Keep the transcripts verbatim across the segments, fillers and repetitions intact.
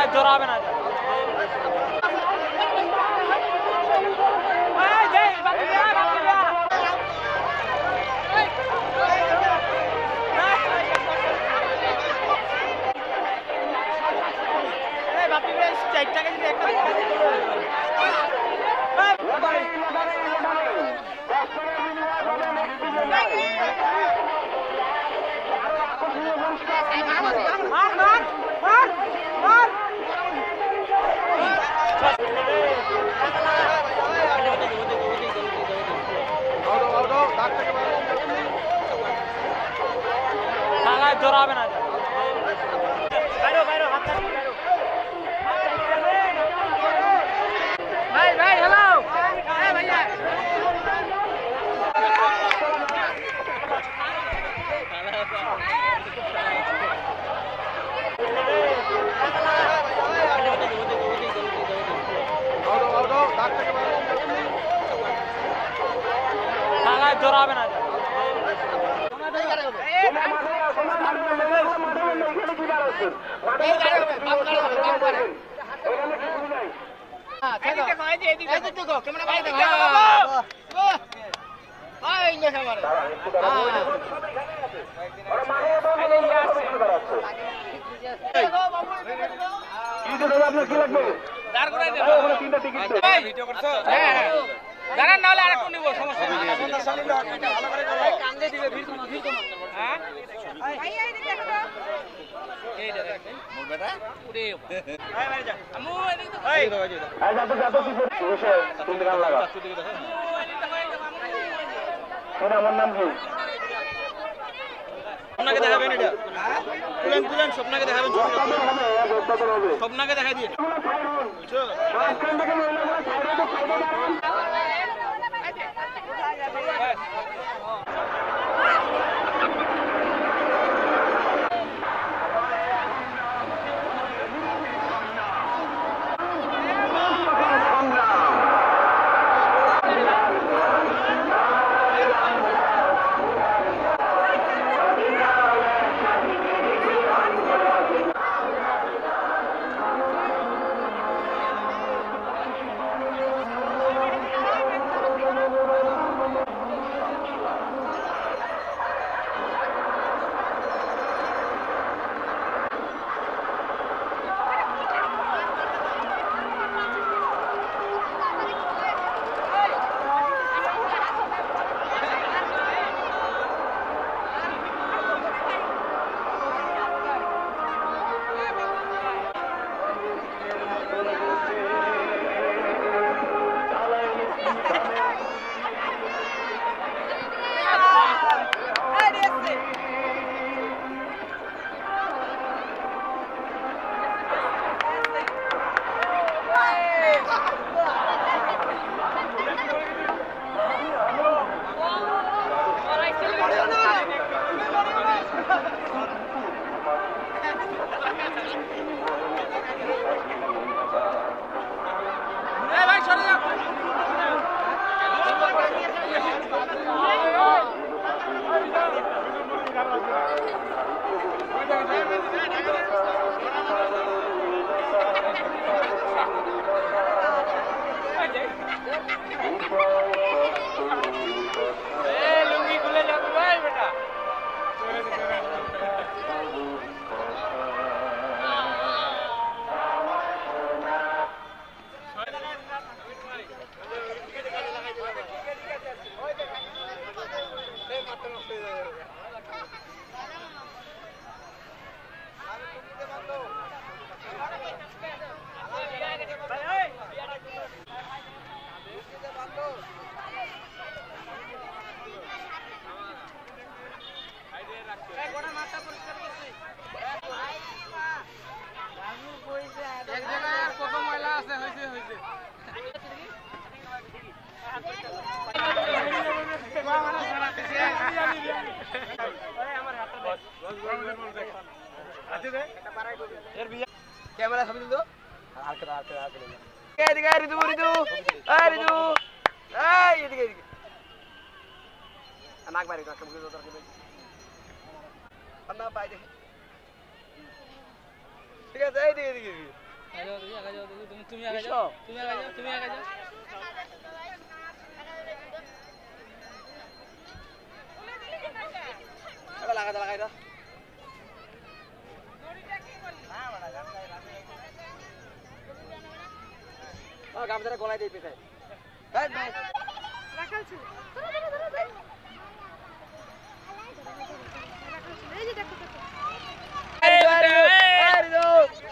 জোরাবে না জোরাবে না বাইরো বাইরো হাত বাইরো ভাই ভাই হ্যালো এই ভাইয়া জোরাবে না আপনার কি লাগবে জানান না হলে আর একটু নিব সমস্যা নেই কান্দে দিবে ভিড় কমা ভিড় কমা হ্যাঁ ভাই এই দেখো তো এই দে মোর বেটা উড়ে ভাই ভাই যা আমু এদিক তো এই এই যা তো যা তো কি বসে তিন গান লাগা শোনা আমার নাম কি আপনাকে দেখাবেন এটা তুলেন তুলেন স্বপ্নকে দেখাবেন স্বপ্নকে দেখাই দিয়ে বুঝছো মাঝখান থেকে মহিলাগুলো সাইডে তো সাইডে দাঁড়ান कैमरा सब दो आके आके आके ले ए दिखा रितु रितु ए रितु ए ये दिखा दिखा नाक मारी नाक मुझे उधर के अन्ना पाई दे ठीक है ए दिखा दिखा তুমি আগে যাও তুমি আগে যাও তুমি আগে যাও এবার লাগা দা লাগাই দাও ও গামছাটা গলায় দেই পেছায় এই ভাই রাখাল ছিল ধরো ধরো ধরো ধরো এই যে দেখো দেখো আরে আরে আরে দো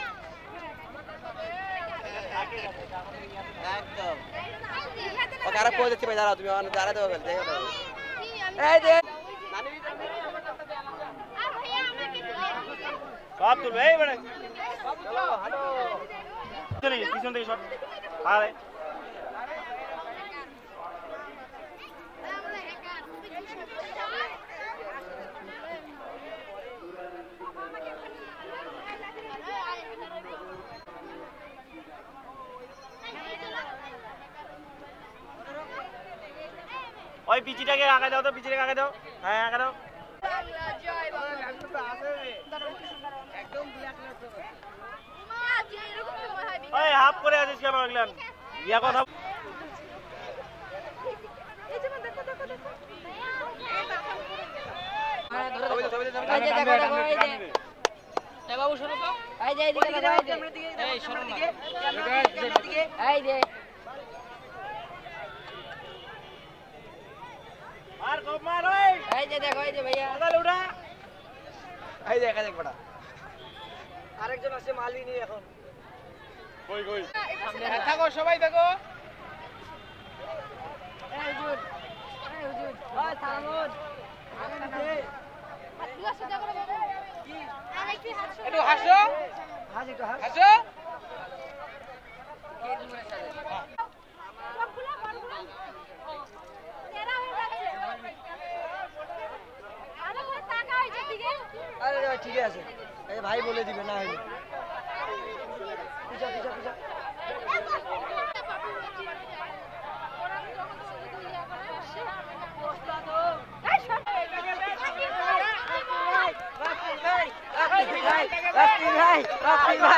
একদম ও কারা কই যাচ্ছে ভাই দাঁড়াও তুমি অন দাঁড়া দাও বল দেখো এই দে নানি ভিতর আর ভাইয়া আমরা কি সব তুলবে এই বড় চলো হ্যালো চলে পিছন থেকে শট আরে ওই পিচিটাকে আগে দাও তো পিচিটাকে আগে দাও হ্যাঁ আগে দাও একদম ব্ল্যাক ওই হাফ করে আছিস কেন লাগলেন ইয়া কথা এই যে দেখো দেখো দেখো হ্যাঁ ধরো ধরো এই যে দেখো দেখো এই যে এ বাবু শুনো তো এই যে এইদিকে দেখো এই শুনো না দিকে এই যে মার গো মার ওই এই যে দেখো এই যে ভাইয়া আদাল উড়া এই দেখা দেখ বড়া আরেকজন আছে মালি নি এখন কই কই সামনে থাকো সবাই থাকো এই হুজুর এই হুজুর ওই থামুন আগে দে তুই আসো দেখো বাবু কি আরে কি হাসো একটু হাসো হাসি একটু হাসো হাসো কে দূরে চলে সবগুলা বড়গুলা তেরা হয়ে যাচ্ছে আরে ওই টাকা হইছে দিকে আরে ঠিক আছে এই ভাই বলে দিবে না হইলে পিছা পিছা পিছা ভাই ভাই ভাই ভাই